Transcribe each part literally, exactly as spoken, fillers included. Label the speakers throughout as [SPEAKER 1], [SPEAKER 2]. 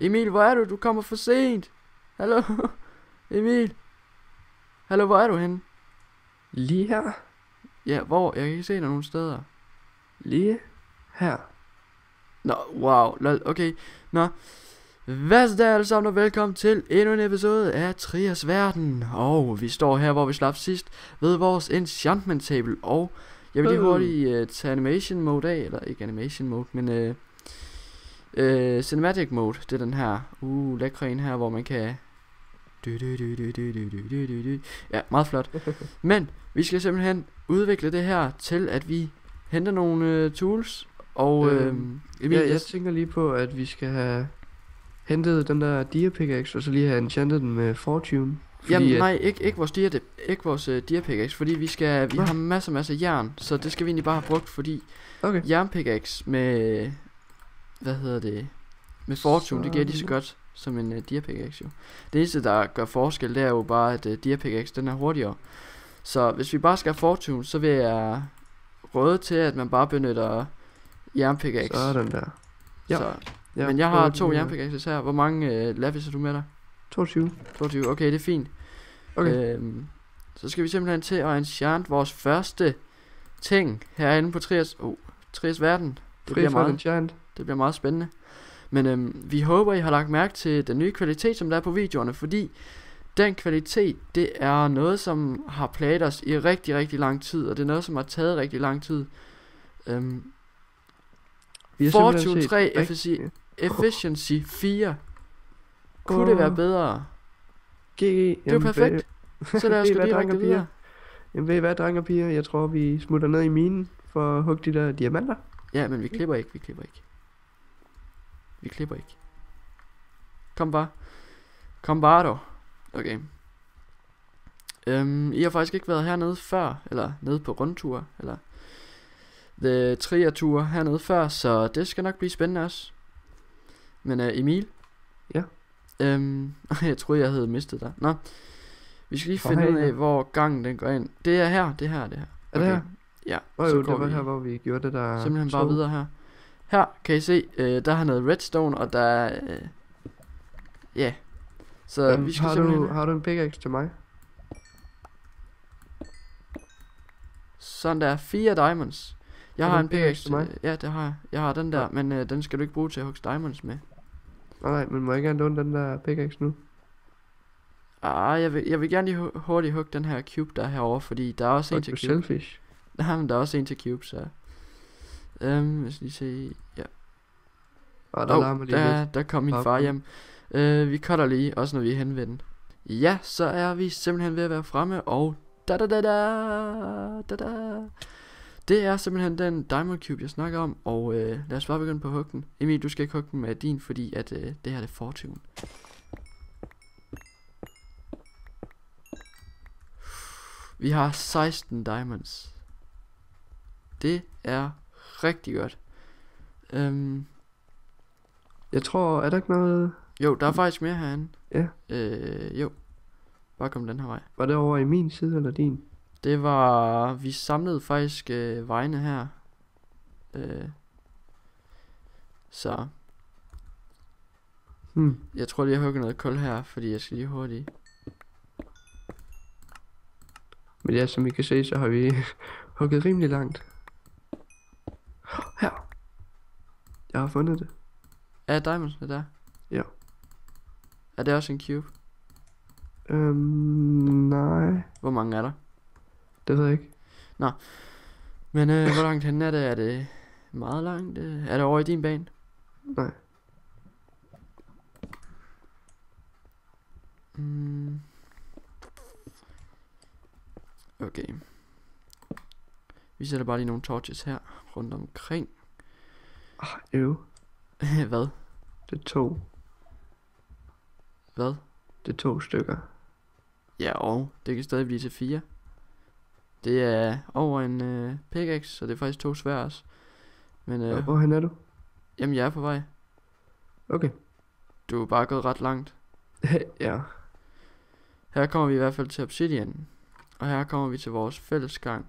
[SPEAKER 1] Emil, hvor er du? Du kommer for sent. Hallo? Emil? Hallo, hvor er du henne?
[SPEAKER 2] Lige her.
[SPEAKER 1] Ja, hvor? Jeg kan ikke se dig nogen steder.
[SPEAKER 2] Lige her.
[SPEAKER 1] Nå, wow, lol, okay. Nå, hvad så der alle sammen, og velkommen til endnu en episode af Trias Verden. Og vi står her, hvor vi slap sidst, ved vores enchantment table. Og jeg vil lige
[SPEAKER 2] Øh.
[SPEAKER 1] hurtigt uh, tage animation mode af, eller ikke animation mode, men uh, uh, cinematic mode. Det er den her, uh, lækre en her, hvor man kan... Du, du, du, du, du, du, du, du, du. Ja, meget flot. Men vi skal simpelthen udvikle det her til, at vi henter nogle uh, tools. Og
[SPEAKER 2] Øhm,
[SPEAKER 1] øhm, Emil,
[SPEAKER 2] Ja, jeg tænker lige på, at vi skal have hentet den der deer pickaxe, og så lige have enchantet den med fortune. Fordi
[SPEAKER 1] Jamen
[SPEAKER 2] at,
[SPEAKER 1] nej, ikke, ikke vores deer, det, ikke vores uh, deer pickaxe, fordi vi skal, vi
[SPEAKER 2] Hva?
[SPEAKER 1] har masser masser af jern, så det skal vi egentlig bare have brugt, fordi
[SPEAKER 2] Okay.
[SPEAKER 1] jern pickaxe med, hvad hedder det, med fortune, det giver lige så godt som en uh, deer pickaxe jo. Det eneste der gør forskel, det er jo bare, at uh, deer pickaxe, den er hurtigere. Så hvis vi bare skal have fortune, så vil jeg råde til, at man bare benytter jern pickaxe.
[SPEAKER 2] Sådan der. Ja.
[SPEAKER 1] Så,
[SPEAKER 2] Ja,
[SPEAKER 1] men jeg
[SPEAKER 2] prøv
[SPEAKER 1] har
[SPEAKER 2] lige
[SPEAKER 1] to
[SPEAKER 2] at-
[SPEAKER 1] jern pickaxes her. Hvor mange uh, lapis har du med dig?
[SPEAKER 2] toogtyve.
[SPEAKER 1] toogtyve, okay, det er fint.
[SPEAKER 2] Okay.
[SPEAKER 1] Øhm, så skal vi simpelthen til at enchant vores første ting herinde på Trias, oh, Trias Verden. Det
[SPEAKER 2] Fri
[SPEAKER 1] bliver,
[SPEAKER 2] for
[SPEAKER 1] meget,
[SPEAKER 2] enchant.
[SPEAKER 1] det bliver meget spændende. Men øhm, vi håber I har lagt mærke til den nye kvalitet som der er på videoerne, fordi den kvalitet, det er noget som har plaget os i rigtig rigtig lang tid, og det er noget som har taget rigtig lang tid. øhm,
[SPEAKER 2] Vi har
[SPEAKER 1] Fortune
[SPEAKER 2] simpelthen set
[SPEAKER 1] tre,
[SPEAKER 2] rigtig-
[SPEAKER 1] efficiency, efficiency fire. Kunne det være
[SPEAKER 2] Åh.
[SPEAKER 1] bedre?
[SPEAKER 2] G G.
[SPEAKER 1] Det er jo perfekt. Så lad os
[SPEAKER 2] Ved I
[SPEAKER 1] gå
[SPEAKER 2] hvad,
[SPEAKER 1] direkte
[SPEAKER 2] drenge og piger?
[SPEAKER 1] videre.
[SPEAKER 2] Jamen ved I hvad, drenge og piger? Jeg tror, vi smutter ned i minen for at hugge de der diamanter.
[SPEAKER 1] Ja, men vi klipper ikke, vi klipper ikke. Vi klipper ikke. Kom bare. Kom bare dog. Okay. Øhm, I har faktisk ikke været hernede før, eller nede på rundtur, eller The Trier-tur hernede før, så det skal nok blive spændende også. Men uh, Emil?
[SPEAKER 2] Ja?
[SPEAKER 1] Øhm, jeg troede jeg havde mistet dig. Nå. Vi skal lige
[SPEAKER 2] Hvor
[SPEAKER 1] finde
[SPEAKER 2] er
[SPEAKER 1] ud
[SPEAKER 2] I
[SPEAKER 1] af,
[SPEAKER 2] her?
[SPEAKER 1] hvor gangen den går ind. Det er her, det er her, det her.
[SPEAKER 2] Er det her?
[SPEAKER 1] Ja,
[SPEAKER 2] Åh
[SPEAKER 1] så
[SPEAKER 2] jo,
[SPEAKER 1] går
[SPEAKER 2] det var
[SPEAKER 1] vi
[SPEAKER 2] her, hvor vi gjorde det der.
[SPEAKER 1] simpelthen bare
[SPEAKER 2] tog.
[SPEAKER 1] videre her. Her kan I se, øh, der har noget redstone, og der er, øh, ja. Så
[SPEAKER 2] Øhm,
[SPEAKER 1] vi skal
[SPEAKER 2] har,
[SPEAKER 1] simpelthen,
[SPEAKER 2] du, har du en pickaxe til mig?
[SPEAKER 1] sådan der, fire diamonds. Jeg
[SPEAKER 2] Har
[SPEAKER 1] har
[SPEAKER 2] du
[SPEAKER 1] en
[SPEAKER 2] en pickaxe
[SPEAKER 1] pickaxe
[SPEAKER 2] til mig?
[SPEAKER 1] til- ja det har jeg. Jeg har den der,
[SPEAKER 2] Ja.
[SPEAKER 1] men øh, den skal du ikke bruge til at hugge diamonds med.
[SPEAKER 2] Nej, nej, men må jeg gerne låne den der pickaxe nu?
[SPEAKER 1] Ah, jeg vil, jeg vil gerne lige hu- hurtigt hugge den her cube, der er herovre, fordi der er også en
[SPEAKER 2] Fuck,
[SPEAKER 1] til
[SPEAKER 2] du
[SPEAKER 1] cube.
[SPEAKER 2] selfish.
[SPEAKER 1] Nej, men der er også en til cube, så. Øhm, lad os lige se, ja.
[SPEAKER 2] Og der
[SPEAKER 1] Åh,
[SPEAKER 2] larmer lige
[SPEAKER 1] der,
[SPEAKER 2] lidt.
[SPEAKER 1] der kom min
[SPEAKER 2] Bare
[SPEAKER 1] far
[SPEAKER 2] kom.
[SPEAKER 1] hjem. Øh, vi cutter lige, også når vi er hen ved den. Ja, så er vi simpelthen ved at være fremme, og da da da da da da. Det er simpelthen den diamond cube, jeg snakker om, og øh, lad os bare begynde på at hugge den. Emil, du skal ikke hugge den med din, fordi at øh, det her det er fortune. Vi har seksten diamonds. Det er rigtig godt. Øhm,
[SPEAKER 2] Jeg tror, er der ikke noget...
[SPEAKER 1] jo, der er faktisk mere herinde.
[SPEAKER 2] Ja.
[SPEAKER 1] Øh, jo. Bare kom den her vej.
[SPEAKER 2] Var det over i min side eller din?
[SPEAKER 1] Det var, vi samlede faktisk øh, vejene her. Øh, så
[SPEAKER 2] Hmm.
[SPEAKER 1] jeg tror lige jeg hugger noget kul her, fordi jeg skal lige hurtigt.
[SPEAKER 2] Men ja, som I kan se, så har vi hugget rimelig langt. Her. Jeg har fundet det.
[SPEAKER 1] Er diamonds er der?
[SPEAKER 2] Ja.
[SPEAKER 1] Er det også en cube?
[SPEAKER 2] Øhm, nej.
[SPEAKER 1] Hvor mange er der?
[SPEAKER 2] Det ved jeg ikke.
[SPEAKER 1] Men øh, hvor langt henne er det? Er det meget langt? Øh, er det over i din bane?
[SPEAKER 2] Nej.
[SPEAKER 1] Mm. Okay. Vi sætter bare lige nogle torches her rundt omkring.
[SPEAKER 2] Ah, øv.
[SPEAKER 1] Hvad?
[SPEAKER 2] Det er to.
[SPEAKER 1] Hvad?
[SPEAKER 2] Det er to stykker.
[SPEAKER 1] Ja, og det kan stadig blive til fire. Det er over en øh, pickaxe, så det er faktisk to svær også. Men
[SPEAKER 2] Øh.
[SPEAKER 1] øh,
[SPEAKER 2] Hvorhen er du?
[SPEAKER 1] jamen jeg er på vej.
[SPEAKER 2] Okay.
[SPEAKER 1] Du er bare gået ret langt.
[SPEAKER 2] Ja.
[SPEAKER 1] Her kommer vi i hvert fald til obsidian. Og her kommer vi til vores fællesgang.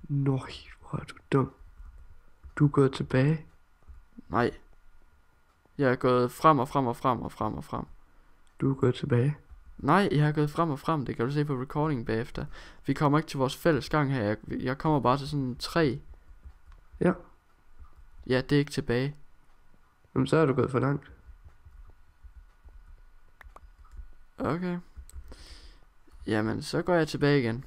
[SPEAKER 2] Nøj, hvor er du dum. Du er gået tilbage.
[SPEAKER 1] Nej. Jeg er gået frem og frem og frem og frem og frem.
[SPEAKER 2] Du er gået tilbage.
[SPEAKER 1] Nej, jeg har gået frem og frem. Det kan du se på recordingen bagefter. Vi kommer ikke til vores fælles gang her. Jeg, jeg kommer bare til sådan tre.
[SPEAKER 2] Ja.
[SPEAKER 1] Ja, det er ikke tilbage.
[SPEAKER 2] Jamen, så er du gået for langt.
[SPEAKER 1] Okay. Jamen, så går jeg tilbage igen.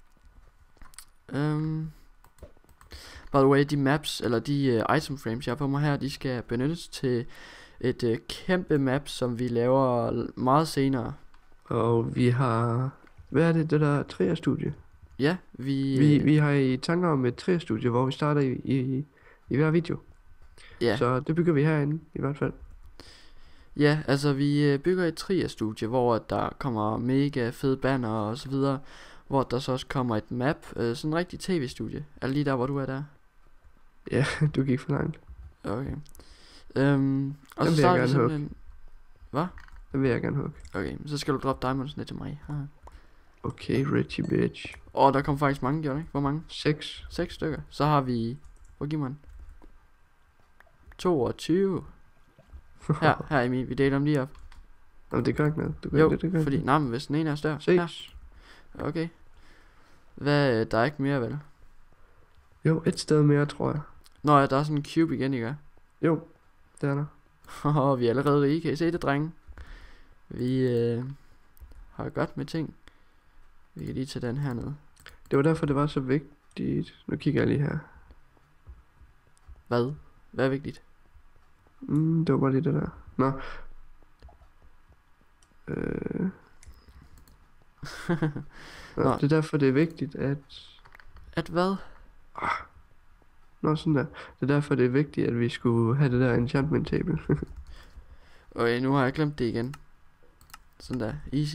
[SPEAKER 1] Um, by the way, de maps, eller de uh, item frames, jeg har på mig her, de skal benyttes til et uh, kæmpe map, som vi laver meget senere.
[SPEAKER 2] Og vi har... Hvad er det, det der trier-studie?
[SPEAKER 1] Ja, vi...
[SPEAKER 2] Vi,
[SPEAKER 1] øh,
[SPEAKER 2] vi har i tanker om et trier-studie, hvor vi starter i, i, i hver video.
[SPEAKER 1] Ja.
[SPEAKER 2] Så det bygger vi herinde, i hvert fald.
[SPEAKER 1] Ja, altså vi øh, bygger et trier-studie, hvor der kommer mega fede banner og så videre. Hvor der så også kommer et map, øh, sådan en rigtig tv-studie. Er det lige der, hvor du er der?
[SPEAKER 2] Ja, du gik for langt.
[SPEAKER 1] Okay. Øhm, og
[SPEAKER 2] Den
[SPEAKER 1] så
[SPEAKER 2] vil jeg
[SPEAKER 1] starter vi
[SPEAKER 2] gerne
[SPEAKER 1] simpelthen... Hvad?
[SPEAKER 2] Den vil jeg gerne hugge.
[SPEAKER 1] Okay, så skal du droppe diamonds ned til mig. Haha.
[SPEAKER 2] Okay, Richie bitch.
[SPEAKER 1] Og der kom faktisk mange, gjorde det ikke? Hvor mange?
[SPEAKER 2] seks.
[SPEAKER 1] Seks stykker. Så har vi... Hvor giver man? toogtyve. Her, her Emil, vi deler dem lige op.
[SPEAKER 2] Jamen, det gør ikke noget. Du gør
[SPEAKER 1] Jo,
[SPEAKER 2] det, det gør
[SPEAKER 1] fordi...
[SPEAKER 2] ikke
[SPEAKER 1] Nej, men hvis den ene er større.
[SPEAKER 2] noget.
[SPEAKER 1] Her.
[SPEAKER 2] seks.
[SPEAKER 1] Okay. Hvad, der er ikke mere vel?
[SPEAKER 2] Jo, et sted mere, tror jeg.
[SPEAKER 1] Nå ja, der er sådan en cube igen, ikke?
[SPEAKER 2] Jo, det er der.
[SPEAKER 1] Åh, vi er allerede rige, kan I se det, drenge? Vi øh, har godt med ting. Vi kan lige tage den her ned.
[SPEAKER 2] Det var derfor, det var så vigtigt. Nu kigger jeg lige her.
[SPEAKER 1] Hvad? Hvad er vigtigt?
[SPEAKER 2] Mm, det var bare lige det der. Nå. Øh. Nå,
[SPEAKER 1] Nå.
[SPEAKER 2] det er derfor, det er vigtigt, at...
[SPEAKER 1] At hvad?
[SPEAKER 2] Nå, sådan der. Det er derfor, det er vigtigt, at vi skulle have det der enchantment table.
[SPEAKER 1] Okay, nu har jeg glemt det igen. Sådan der, easy.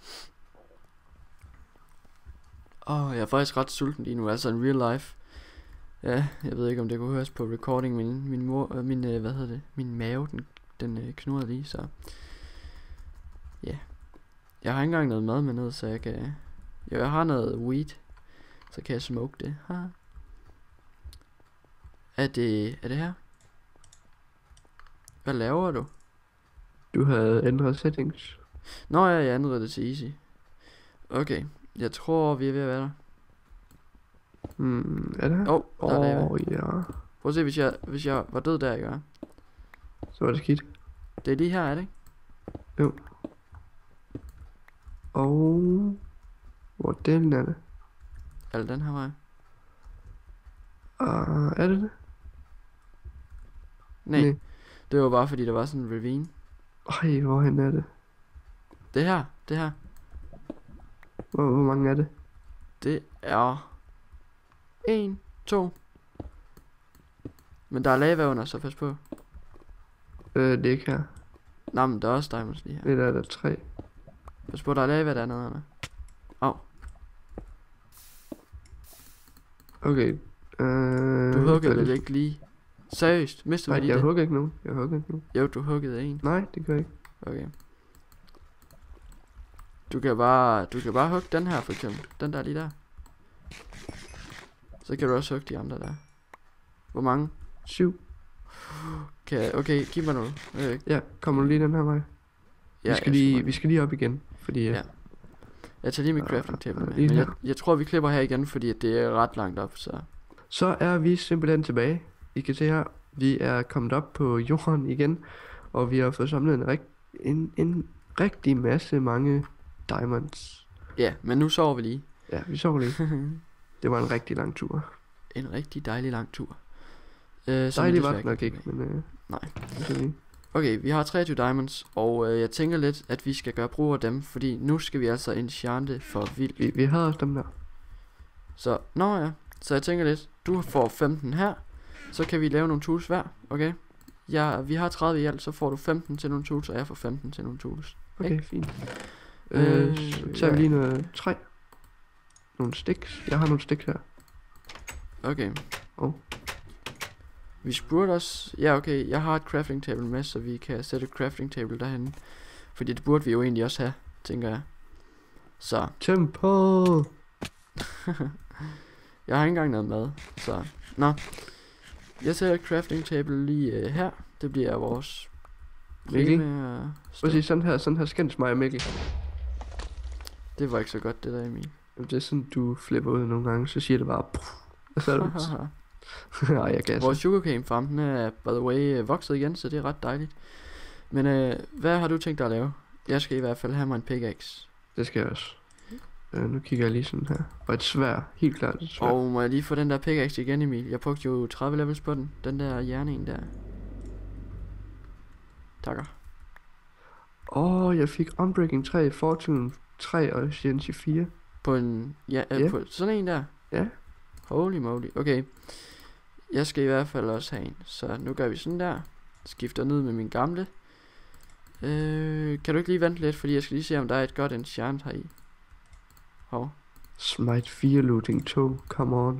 [SPEAKER 1] Åh, oh, jeg er faktisk ret sulten lige nu, altså en real life. Ja, jeg ved ikke om det kunne høres på recording, men min mor, øh, min, øh, hvad hedder det, min mave, den, den øh, knurrede lige, så. Ja. Yeah. Jeg har ikke engang noget mad med ned, så jeg kan, jeg har noget weed, så kan jeg smoke det. Ha. Er det, er det her? Hvad laver du?
[SPEAKER 2] Du havde ændret settings.
[SPEAKER 1] Nå ja, jeg ændrede det til easy. Okay, jeg tror vi er ved at være der.
[SPEAKER 2] Hmm, er det her?
[SPEAKER 1] Åh, oh, der er lava.
[SPEAKER 2] Åh, oh, ja.
[SPEAKER 1] Prøv at se, hvis jeg, hvis jeg var død der, ikke?
[SPEAKER 2] Så var det skidt.
[SPEAKER 1] Det er lige her, er det ikke?
[SPEAKER 2] Jo. Og... Hvor delen er det?
[SPEAKER 1] Eller den her vej.
[SPEAKER 2] Ah, er det det?
[SPEAKER 1] Nej,
[SPEAKER 2] Nej.
[SPEAKER 1] det var bare fordi der var sådan en ravine.
[SPEAKER 2] Ej, hvorhen er det?
[SPEAKER 1] Det her, det her.
[SPEAKER 2] Hvor, hvor mange er det?
[SPEAKER 1] Det er... En, to. Men der er lava under, så pas på.
[SPEAKER 2] Øh, det er ikke her.
[SPEAKER 1] Nå, men der er også diamonds lige her.
[SPEAKER 2] Det der er der tre.
[SPEAKER 1] Pas på, der er lava dernede under. Au.
[SPEAKER 2] Okay. Øh,
[SPEAKER 1] Du huggede
[SPEAKER 2] det-
[SPEAKER 1] det ikke lige. Seriøst, mistede
[SPEAKER 2] Nej,
[SPEAKER 1] du lige
[SPEAKER 2] jeg
[SPEAKER 1] det?
[SPEAKER 2] hugger ikke nogen. Jeg hugger ikke nogen.
[SPEAKER 1] Jo, du huggede en.
[SPEAKER 2] Nej, det gør jeg ikke.
[SPEAKER 1] Okay. Du kan bare, du kan bare hugge den her for eksempel. Den der lige der. Så kan du også hugge de andre der. Hvor mange?
[SPEAKER 2] Syv.
[SPEAKER 1] Kan, okay, giv mig noget. Øh,
[SPEAKER 2] Ja, kommer du lige den her vej?
[SPEAKER 1] ja,
[SPEAKER 2] vi, skal
[SPEAKER 1] jeg
[SPEAKER 2] lige,
[SPEAKER 1] skal-
[SPEAKER 2] vi skal lige op igen. Fordi...
[SPEAKER 1] Ja.
[SPEAKER 2] Ja.
[SPEAKER 1] Jeg tager lige mit crafting table med.
[SPEAKER 2] lige
[SPEAKER 1] Men jeg,
[SPEAKER 2] her.
[SPEAKER 1] jeg tror vi klipper her igen, fordi at det er ret langt op, så.
[SPEAKER 2] Så er vi simpelthen tilbage. I kan se her, vi er kommet op på jorden igen. Og vi har fået samlet en, rig- en, en rigtig masse mange diamonds.
[SPEAKER 1] Ja, men nu sover vi lige.
[SPEAKER 2] Ja, vi så lige. Det var en rigtig lang tur.
[SPEAKER 1] En rigtig dejlig lang tur. Øh, som
[SPEAKER 2] Dejligt
[SPEAKER 1] vi
[SPEAKER 2] var
[SPEAKER 1] desværre
[SPEAKER 2] det nok
[SPEAKER 1] kan
[SPEAKER 2] ikke, men... Øh,
[SPEAKER 1] Nej.
[SPEAKER 2] det er lige-
[SPEAKER 1] Okay, vi har treogtyve diamonds, og øh, jeg tænker lidt, at vi skal gøre brug af dem, fordi nu skal vi altså enchante for vildt.
[SPEAKER 2] Vi, vi havde også dem der.
[SPEAKER 1] Så, nå ja, så jeg tænker lidt, du får femten her, så kan vi lave nogle tools hver, okay? Ja, vi har tredive i alt, så får du femten til nogle tools, og jeg får femten til nogle tools.
[SPEAKER 2] Okay, fint.
[SPEAKER 1] Øh,
[SPEAKER 2] Øh, så tager vi
[SPEAKER 1] ja.
[SPEAKER 2] lige noget træ. Nogle sticks. Jeg har nogle sticks her.
[SPEAKER 1] Okay.
[SPEAKER 2] Oh.
[SPEAKER 1] Vi spurgte også, ja okay, jeg har et crafting table med, så vi kan sætte et crafting table derhen. Fordi det burde vi jo egentlig også have, tænker jeg. Så,
[SPEAKER 2] Temple!
[SPEAKER 1] jeg har ikke engang noget mad, så, nå. Jeg sætter et crafting table lige øh, her, det bliver vores
[SPEAKER 2] Mikkel,
[SPEAKER 1] med at stå.
[SPEAKER 2] prøv at sige, sådan her, sådan her skændes mig og Mikkel.
[SPEAKER 1] Det var ikke så godt, det der, Emil.
[SPEAKER 2] Jamen, det er sådan, du flipper ud nogle gange, så siger det bare, puff, og så er det, nej, jeg gasser.
[SPEAKER 1] Vores sugarcane farm, den er, by the way, øh, vokset igen, så det er ret dejligt. Men øh, hvad har du tænkt dig at lave? Jeg skal i hvert fald have mig en pickaxe.
[SPEAKER 2] Det skal jeg også. Uh, nu kigger jeg lige sådan her. Og et svær, helt klart et svær.
[SPEAKER 1] Og må jeg lige få den der pickaxe igen, Emil? Jeg brugte jo tredive levels på den. Den der jern en der. Takker.
[SPEAKER 2] Åh, oh, jeg fik Unbreaking tre, Fortune tre og Efficiency fire.
[SPEAKER 1] På en, ja, øh,
[SPEAKER 2] Ja.
[SPEAKER 1] på sådan en der?
[SPEAKER 2] Ja.
[SPEAKER 1] Holy moly, okay. Jeg skal i hvert fald også have en. Så nu gør vi sådan der. Skifter ned med min gamle. Øh, kan du ikke lige vente lidt, fordi jeg skal lige se, om der er et godt enchant her i. Hov.
[SPEAKER 2] Smite fire, Looting to, come on.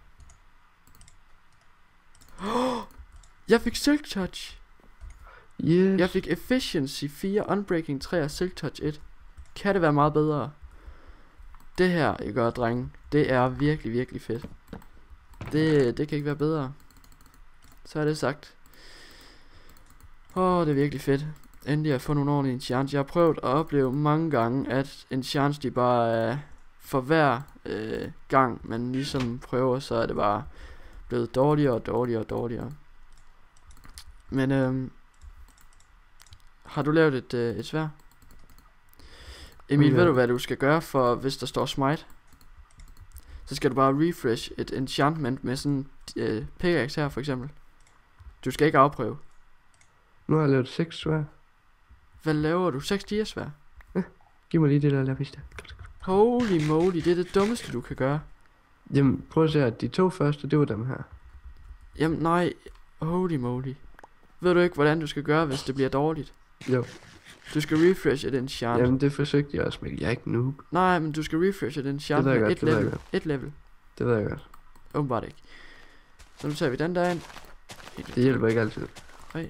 [SPEAKER 1] Jeg fik Silk Touch.
[SPEAKER 2] Yes.
[SPEAKER 1] Jeg fik Efficiency fire, Unbreaking tre og Silk Touch et. Kan det være meget bedre? Det her, I gør, drenge, det er virkelig, virkelig fedt. Det, det kan ikke være bedre. Så er det sagt. Åh, oh, det er virkelig fedt. Endelig at få nogle ordentlige enchants. Jeg har prøvet at opleve mange gange, at enchants de bare er for hver øh, gang man ligesom prøver, så er det bare blevet dårligere og dårligere og dårligere. Men øhm, har du lavet et, øh, et sværd? Emil,
[SPEAKER 2] Ja.
[SPEAKER 1] ved du hvad du skal gøre, for hvis der står smite? Så skal du bare refresh et enchantment med sådan øh, pickaxe her for eksempel. Du skal ikke afprøve.
[SPEAKER 2] Nu har jeg lavet seks svær.
[SPEAKER 1] Hvad laver du? seks diasværd?
[SPEAKER 2] Giv mig lige det der lapis.
[SPEAKER 1] Holy moly, det er det dummeste du kan gøre.
[SPEAKER 2] Jamen, prøv at se her. De to første, det var dem her.
[SPEAKER 1] Jamen nej, holy moly. Ved du ikke hvordan du skal gøre, hvis det bliver dårligt?
[SPEAKER 2] Jo.
[SPEAKER 1] Du skal refresh et enchant.
[SPEAKER 2] Jamen, det forsøgte jeg også, Mikkel. Jeg er ikke noob.
[SPEAKER 1] Nej, men du skal refresh et enchant
[SPEAKER 2] Det ved jeg
[SPEAKER 1] med
[SPEAKER 2] godt,
[SPEAKER 1] et
[SPEAKER 2] det ved jeg
[SPEAKER 1] level.
[SPEAKER 2] godt.
[SPEAKER 1] Et level.
[SPEAKER 2] Det ved jeg godt.
[SPEAKER 1] Åbenbart ikke. Så nu tager vi den der ind.
[SPEAKER 2] Det hjælper ikke altid.
[SPEAKER 1] tre.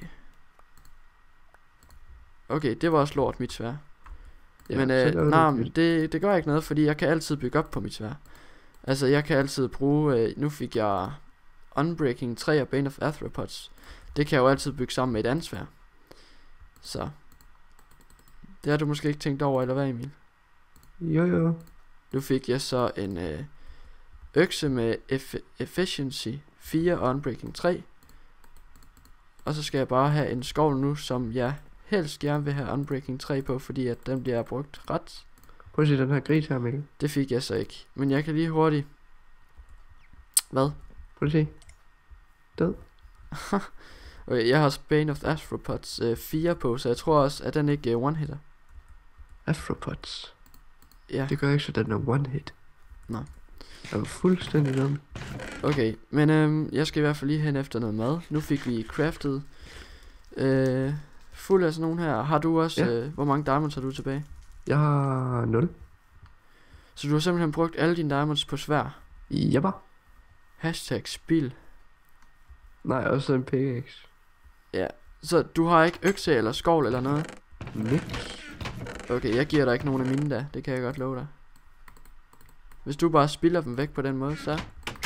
[SPEAKER 1] Okay, det var også lort mit sværd.
[SPEAKER 2] Ja,
[SPEAKER 1] Men
[SPEAKER 2] så
[SPEAKER 1] øh,
[SPEAKER 2] laver du
[SPEAKER 1] nej,
[SPEAKER 2] et
[SPEAKER 1] men
[SPEAKER 2] nyt.
[SPEAKER 1] det, det gør ikke noget, fordi jeg kan altid bygge op på mit sværd. Altså, jeg kan altid bruge... Øh, nu fik jeg Unbreaking tre og Bane of Arthropods. Det kan jeg jo altid bygge sammen med et andet sværd. Så. Det har du måske ikke tænkt over, eller hvad, Emil?
[SPEAKER 2] Jo, jo.
[SPEAKER 1] Nu fik jeg så en øh, økse med eff- Efficiency fire og Unbreaking tre. Og så skal jeg bare have en skovl nu, som jeg helst gerne vil have Unbreaking tre på, fordi at den bliver brugt ret.
[SPEAKER 2] Prøv at se den her gris her, Mikkel.
[SPEAKER 1] Det fik jeg så ikke. Men jeg kan lige hurtigt. Hvad?
[SPEAKER 2] Prøv at se. Død.
[SPEAKER 1] Okay, jeg har også Bane of Arthropods øh, fire på, så jeg tror også, at den ikke øh, one-hitter.
[SPEAKER 2] Arthropods.
[SPEAKER 1] Ja,
[SPEAKER 2] Det gør ikke så, den er one hit.
[SPEAKER 1] Nå.
[SPEAKER 2] Jeg var fuldstændig dum.
[SPEAKER 1] okay. Men øhm, jeg skal i hvert fald lige hen efter noget mad. Nu fik vi craftet øh, fuld af sådan nogle her. Har du også,
[SPEAKER 2] Ja.
[SPEAKER 1] øh, hvor mange diamonds har du tilbage?
[SPEAKER 2] Jeg har nul.
[SPEAKER 1] Så du har simpelthen brugt alle dine diamonds på svær.
[SPEAKER 2] Jabba.
[SPEAKER 1] Hashtag spil.
[SPEAKER 2] Nej, også en pickaxe.
[SPEAKER 1] Ja, så du har ikke økse eller skovl eller noget?
[SPEAKER 2] Niks.
[SPEAKER 1] Okay, jeg giver dig ikke nogen af mine da. Det kan jeg godt love dig. Hvis du bare spiller dem væk på den måde, så...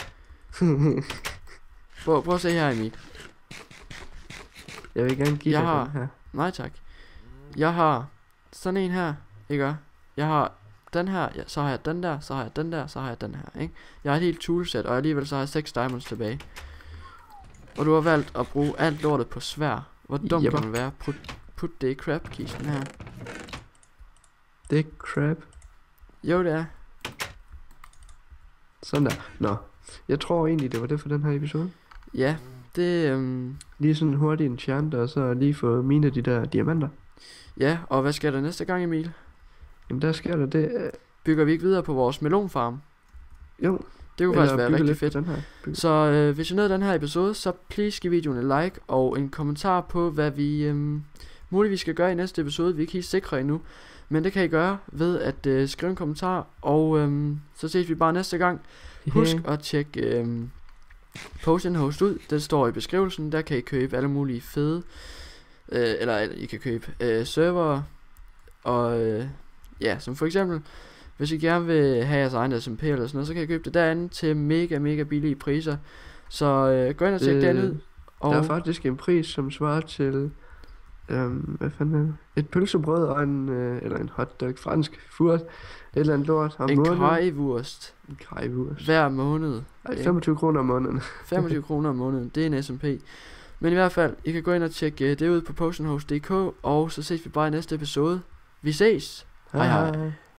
[SPEAKER 1] Prøv, prøv at se her, Emil.
[SPEAKER 2] Jeg vil gerne give
[SPEAKER 1] Jeg
[SPEAKER 2] dig
[SPEAKER 1] har-
[SPEAKER 2] den her.
[SPEAKER 1] Nej tak. Jeg har sådan en her, ikke? Jeg har den her, ja, så har jeg den der, så har jeg den der, så har jeg den her, ikke? Jeg har et helt toolset, og alligevel så har jeg seks diamonds tilbage. Og du har valgt at bruge alt lortet på svær. Hvor dum
[SPEAKER 2] Jepper.
[SPEAKER 1] kan man være? Put, put det i crab-kisten her.
[SPEAKER 2] Det er crab.
[SPEAKER 1] Jo, det er.
[SPEAKER 2] Sådan der. Nå. Jeg tror egentlig, det var det for den her episode.
[SPEAKER 1] Ja, det, øhm,
[SPEAKER 2] Lige sådan hurtigt en chant, og så lige få mine af de der diamanter.
[SPEAKER 1] ja, og hvad sker der næste gang, Emil?
[SPEAKER 2] Jamen der sker der det. øh,
[SPEAKER 1] Bygger vi ikke videre på vores melonfarm?
[SPEAKER 2] Jo.
[SPEAKER 1] Det kunne faktisk være
[SPEAKER 2] bygge
[SPEAKER 1] rigtig
[SPEAKER 2] lidt på
[SPEAKER 1] fedt.
[SPEAKER 2] Den her. Bygge.
[SPEAKER 1] Så øh, hvis I nød den her episode, så please giv videoen en like og en kommentar på, hvad vi øhm, muligvis skal gøre i næste episode. Vi er ikke helt sikre endnu, men det kan I gøre ved at øh, skrive en kommentar, og øhm, så ses vi bare næste gang. Husk at tjekke øhm, Potion Host ud, det står i beskrivelsen. Der kan I købe alle mulige fede, øh, eller eller I kan købe øh, server, og øh, ja, som for eksempel, hvis I gerne vil have jeres egen S M P eller sådan noget, så kan I købe det derinde til mega, mega billige priser. Så øh, gå ind og tjek
[SPEAKER 2] Øh,
[SPEAKER 1] den ud. Og
[SPEAKER 2] Der er faktisk en pris, som svarer til øhm, hvad fanden er det? Et pølsebrød og en, øh, eller en hotdog, fransk furt, et eller andet lort om
[SPEAKER 1] En
[SPEAKER 2] måneden.
[SPEAKER 1] kajvurst
[SPEAKER 2] En kajvurst.
[SPEAKER 1] hver måned.
[SPEAKER 2] Ej,
[SPEAKER 1] ikke?
[SPEAKER 2] femogtyve kroner om måneden.
[SPEAKER 1] femogtyve kroner om måneden, det er en S M P. Men i hvert fald, I kan gå ind og tjekke øh, det ud på potionhost punktum d k, og så ses vi bare i næste episode. Vi ses! Hej hej.